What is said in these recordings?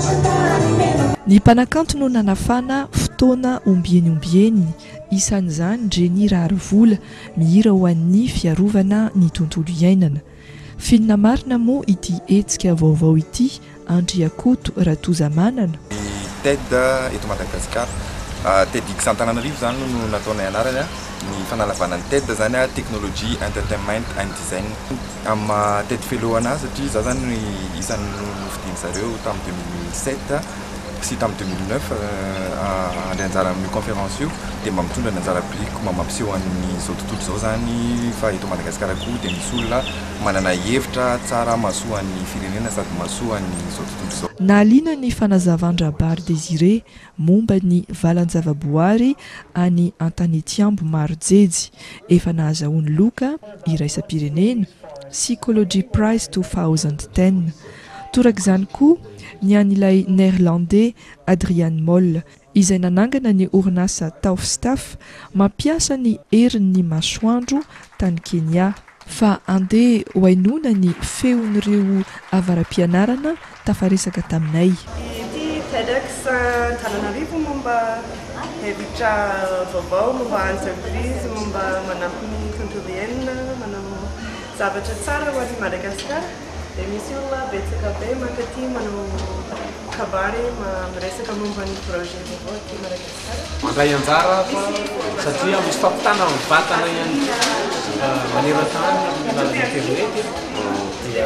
Ny mpanakanto no nanafana fotoana ombieny isan'izany Jenny Rarivola mihira ho an'ny fiarovana ny tontolo iainana. Finina marina moa ity hetsika vaovao ity Andriakoto Ratozamanana. TED eto Madagasikara, TED Antananarivo zany no nataonay anarany ny fanalavana ny TED zany Technology, Entertainment and Design. Amin'ny TED Fellow anazy satria za zany isan'ny nofidiny zareo tamin'ny 2007 sy tamin'ny 2009 andeha anjara amin'ny conférence io dia mba mitondra ny anjara public mba mampiseho an'izao tontolo izao zany fa eto Madagasikara koa dia misy olona manana hevitra tsara mahasoa ny firenena sady mahasoa n'izao tontolo izao. Nahaliana ny fanazavandra-bary Désiré momba ny valan-javaboary any Antanetiambo Marojery efa nahazahoany loka iraisam-pirenena Psychology Prize 2010. Torak'izany koa ny an'ilay néerlandais Adrian Moll izay nanangana ny orinasa Taufstaff mampiasa ny herin'ny masoandro tany Kenya fa andeha ho hainoana ny feon'ireo avaram-pianarana tafaresaka taminay. Ity TEDx Antananarivo momba hevitra vaovao momba entreprise momba manampy ny tontolo iainana manao zavatra tsara ho an'ny Madagasikara. Dia misy olona betsaka be mankaty manao kabary miresaka momba ny projet vaovao aty Madagasikara. Mandray anjara satria misy fampitana amin'ny vatana ihany maneran-tany amin'ny alalan'ny internet dia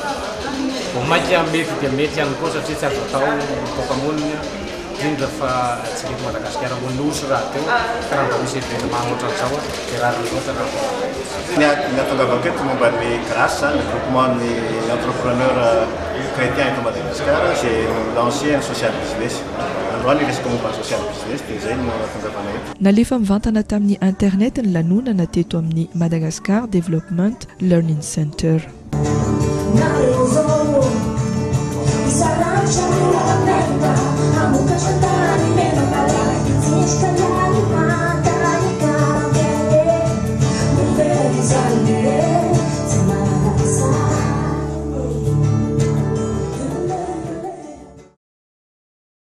maika mety dia mety ihany koa satria tsy azo atao tokamonina indrindra fa tsy eto Madagasikara monosy raha teo ka raha mba misy événement ohatran'izao dia raha loatra raha. Ny atongavako eto momba ny GRACE, le groupement ny entrepreneurs chrétiens eto Madagasikara, c'est l'ancien social business. Androany resaka momba social business dia izay no atongavana eto. Nalefa mivantana tamin'ny internet ny lanonana teto amin'ny Madagascar Development Learning Center.